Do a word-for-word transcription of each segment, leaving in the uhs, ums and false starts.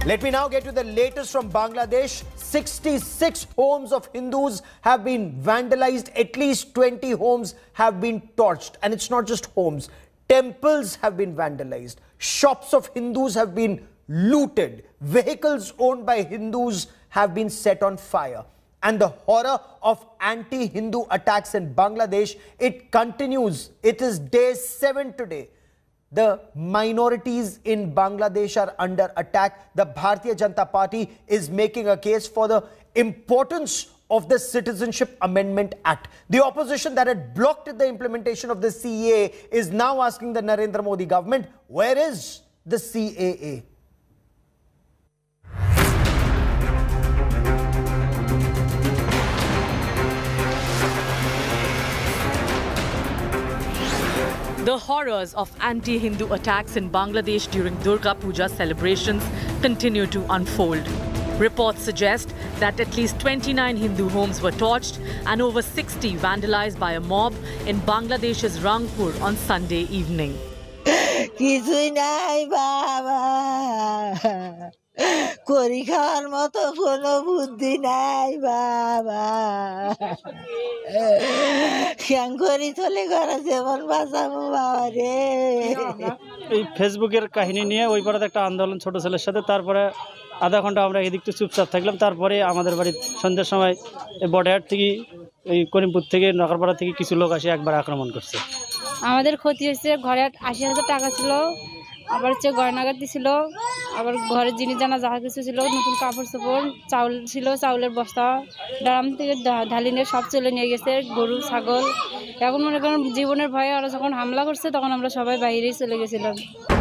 Let me now get to the latest from Bangladesh. sixty-six homes of Hindus have been vandalized. At least twenty homes have been torched. And it's not just homes. Temples have been vandalized. Shops of Hindus have been looted. Vehicles owned by Hindus have been set on fire. And the horror of anti-Hindu attacks in Bangladesh, it continues. It is day seven today. The minorities in Bangladesh are under attack. The Bharatiya Janata Party is making a case for the importance of the Citizenship Amendment Act. The opposition that had blocked the implementation of the C A A is now asking the Narendra Modi government, where is the C A A? The horrors of anti-Hindu attacks in Bangladesh during Durga Puja celebrations continue to unfold. Reports suggest that at least twenty-nine Hindu homes were torched and over sixty vandalized by a mob in Bangladesh's Rangpur on Sunday evening. করি খাওয়ার মতো কোনো বুদ্ধি নাই বাবা কেন করি চলে ঘরে জীবন বাঁচাবো বাবা রে এই ফেসবুকের কাহিনী নিয়ে ওই পাড়াতে একটা আন্দোলন ছোট ছেলের সাথে তারপরে আধা ঘন্টা আমরা এদিকটা চুপচাপ থাকলাম তারপরে আমাদের বাড়ি সন্ধ্যার সময় এই বড়হাট থেকে এই করিমপুর থেকে নগরপাড়া থেকে কিছু লোক এসে একবার আক্রমণ করছে আমাদের ক্ষতি হয়েছে ঘরে আশি হাজার টাকা ছিল আবার হচ্ছে গয়নাগাটি ছিল আবার ঘরের জিনিস জানা যা কিছু ছিল নতুন কাপড় চোপড় চাউল ছিল চাউলের বস্তা ড্রাম থেকে ঢালি নিয়ে সব চলে নিয়ে গেছে গরু ছাগল এখন মনে করেন জীবনের ভয়ে ওরা যখন হামলা করছে তখন আমরা সবাই বাইরেই চলে গেছিলাম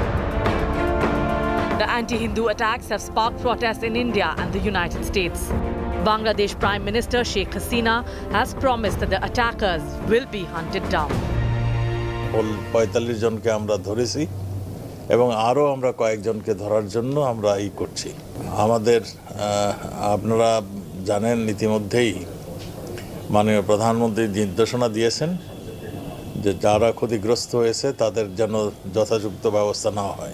The anti-Hindu attacks have sparked protests in India and the United States. Bangladesh Prime Minister Sheikh Hasina has promised that the attackers will be hunted down. পঁয়তাল্লিশ জনকে আমরা ধরেছি এবং আরও আমরা কয়েকজনকে ধরার জন্য আমরা এই করছি আমাদের আপনারা জানেন ইতিমধ্যেই মাননীয় প্রধানমন্ত্রী নির্দেশনা দিয়েছেন যে যারা ক্ষতিগ্রস্ত হয়েছে তাদের যেন যথাযথ ব্যবস্থা নেওয়া হয়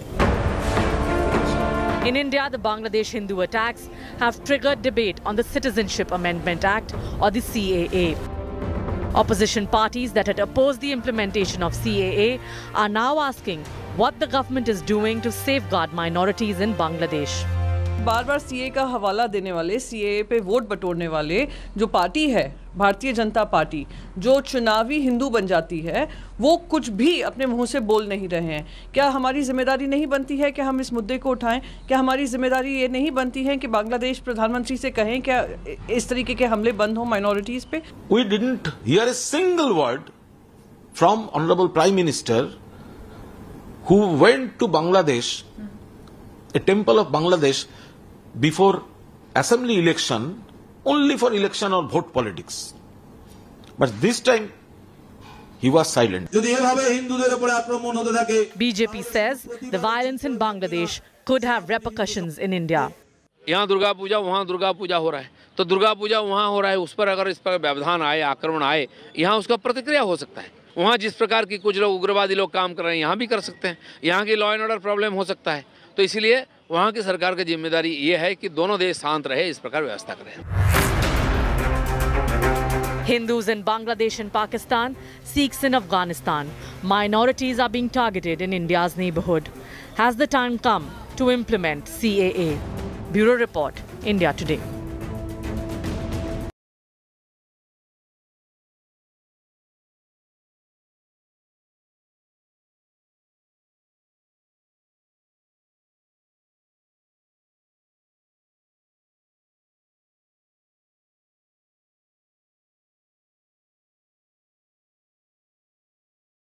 In India, the Bangladesh Hindu attacks have triggered debate on the Citizenship Amendment Act or the C A A. Opposition parties that had opposed the implementation of C A A are now asking what the government is doing to safeguard minorities in Bangladesh. बार बार CA का हवाला देने वाले CA पे vote बटोरने वाले जो पार्टी है भारतीय जनता पार्टी जो चुनावी हिंदू बन जाती है वो कुछ भी अपने मुंह से बोल नहीं रहे हैं क्या हमारी जिम्मेदारी नहीं बनती है कि हम इस मुद्दे को उठाएं क्या हमारी जिम्मेदारी ये नहीं बनती है कि बांग्लादेश प्रधानमंत्री से कहें क्या इस तरीके के हमले बंद हो माइनॉरिटीज पे We didn't hear a single word from Honorable Prime Minister who went to Bangladesh, a temple of Bangladesh, before assembly election, only for election or vote politics. But this time, he was silent. B J P says the violence in Bangladesh could have repercussions in India. यहाँ दुर्गा पूजा वहाँ दुर्गा पूजा हो रहा है तो दुर्गा पूजा वहाँ हो रहा है उस पर अगर इस पर व्यवधान आए आक्रमण आए यहाँ उसका प्रतिक्रिया हो सकता है वहाँ जिस प्रकार की कुछ लोग उग्रवादी लोग काम कर रहे हैं यहाँ भी कर सकते हैं यहाँ की लॉ एंड ऑर्डर प्रॉब्लम हो सकता है तो इसलिए वहाँ की सरकार की जिम्मेदारी ये है कि दोनों देश शांत रहे इस प्रकार व्यवस्था करें Hindus in Bangladesh and Pakistan, Sikhs in Afghanistan, minorities are being targeted in India's neighborhood. Has the time come to implement C A A? Bureau Report, India Today.